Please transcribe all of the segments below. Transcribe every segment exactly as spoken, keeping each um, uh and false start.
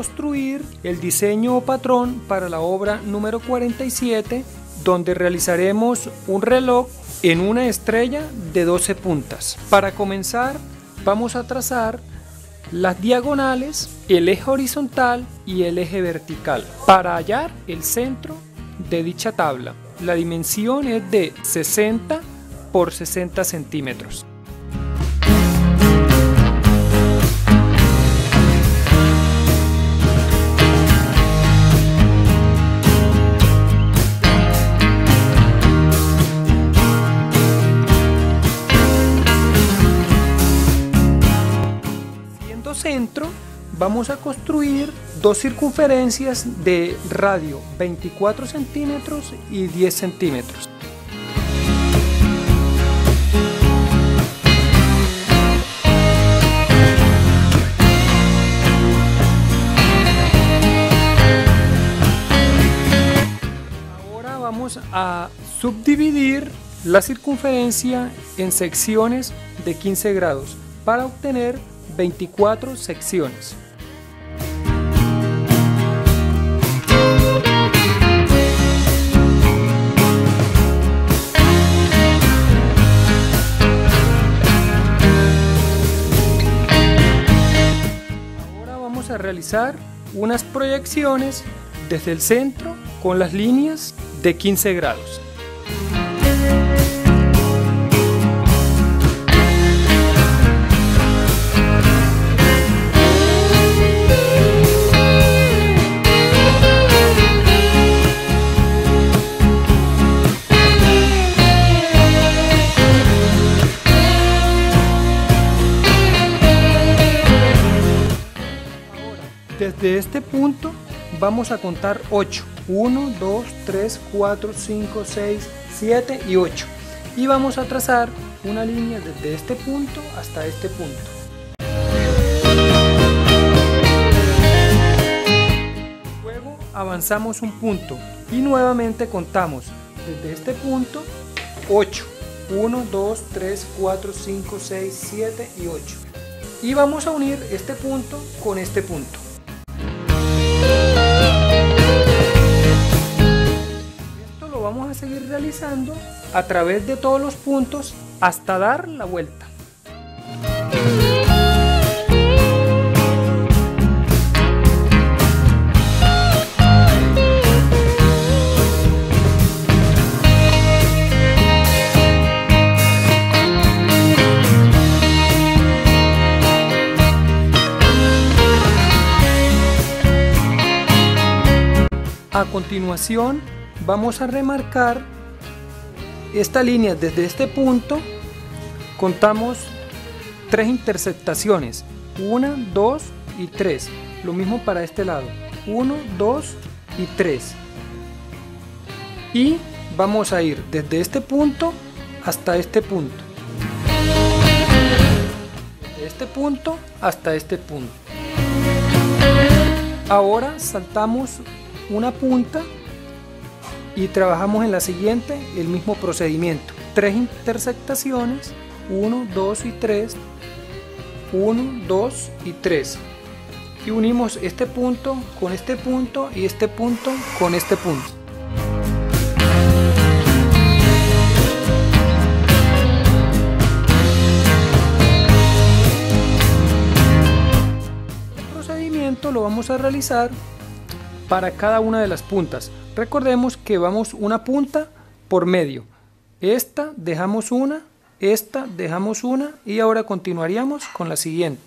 construir el diseño o patrón para la obra número cuarenta y siete, donde realizaremos un reloj en una estrella de doce puntas. Para comenzar, vamos a trazar las diagonales, el eje horizontal y el eje vertical para hallar el centro de dicha tabla. La dimensión es de sesenta por sesenta centímetros. Centro, vamos a construir dos circunferencias de radio veinticuatro centímetros y diez centímetros. Ahora vamos a subdividir la circunferencia en secciones de quince grados para obtener veinticuatro secciones. Ahora vamos a realizar unas proyecciones desde el centro con las líneas de quince grados. Desde este punto vamos a contar ocho. uno, dos, tres, cuatro, cinco, seis, siete y ocho. Y vamos a trazar una línea desde este punto hasta este punto. Luego avanzamos un punto y nuevamente contamos desde este punto ocho. uno, dos, tres, cuatro, cinco, seis, siete y ocho. Y vamos a unir este punto con este punto. Esto lo vamos a seguir realizando a través de todos los puntos hasta dar la vuelta. A continuación vamos a remarcar esta línea desde este punto. Contamos tres intersectaciones, una, dos y tres. Lo mismo para este lado, uno, dos y tres. Y vamos a ir desde este punto hasta este punto. Desde este punto hasta este punto. Ahora saltamos una punta y trabajamos en la siguiente el mismo procedimiento. Tres intersectaciones, uno, dos y tres, uno, dos y tres. Y unimos este punto con este punto y este punto con este punto. El procedimiento lo vamos a realizar para cada una de las puntas. Recordemos que vamos una punta por medio. Esta dejamos una, esta dejamos una y ahora continuaríamos con la siguiente.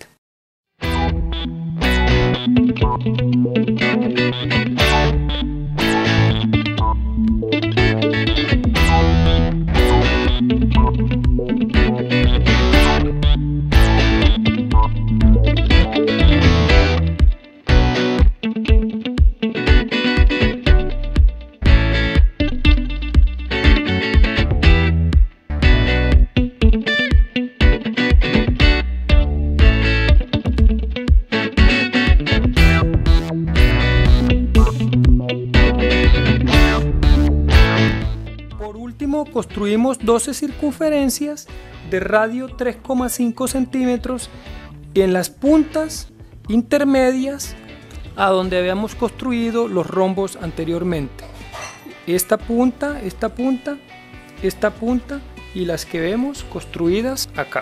Construimos doce circunferencias de radio tres coma cinco centímetros en las puntas intermedias a donde habíamos construido los rombos anteriormente. Esta punta, esta punta, esta punta y las que vemos construidas acá.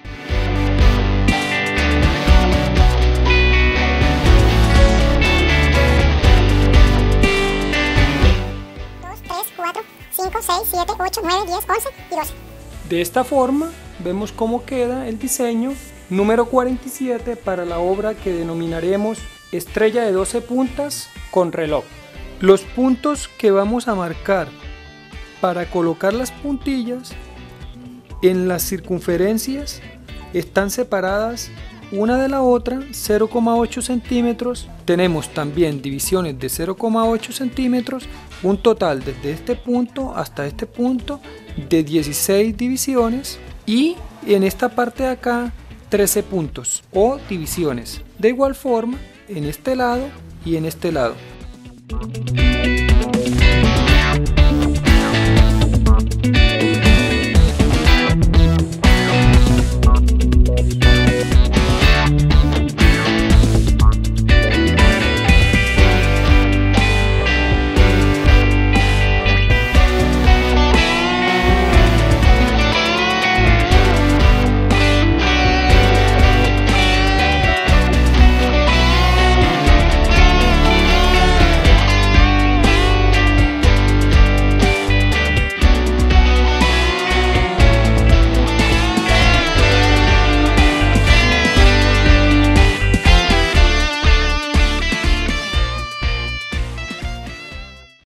dos, tres, cuatro, cinco, seis, siete, ocho, nueve, diez, once y doce. De esta forma vemos cómo queda el diseño número cuarenta y siete para la obra que denominaremos estrella de doce puntas con reloj. Los puntos que vamos a marcar para colocar las puntillas en las circunferencias están separadas una de la otra cero coma ocho centímetros. Tenemos también divisiones de cero coma ocho centímetros, un total desde este punto hasta este punto de dieciséis divisiones, y en esta parte de acá trece puntos o divisiones. De igual forma en este lado y en este lado.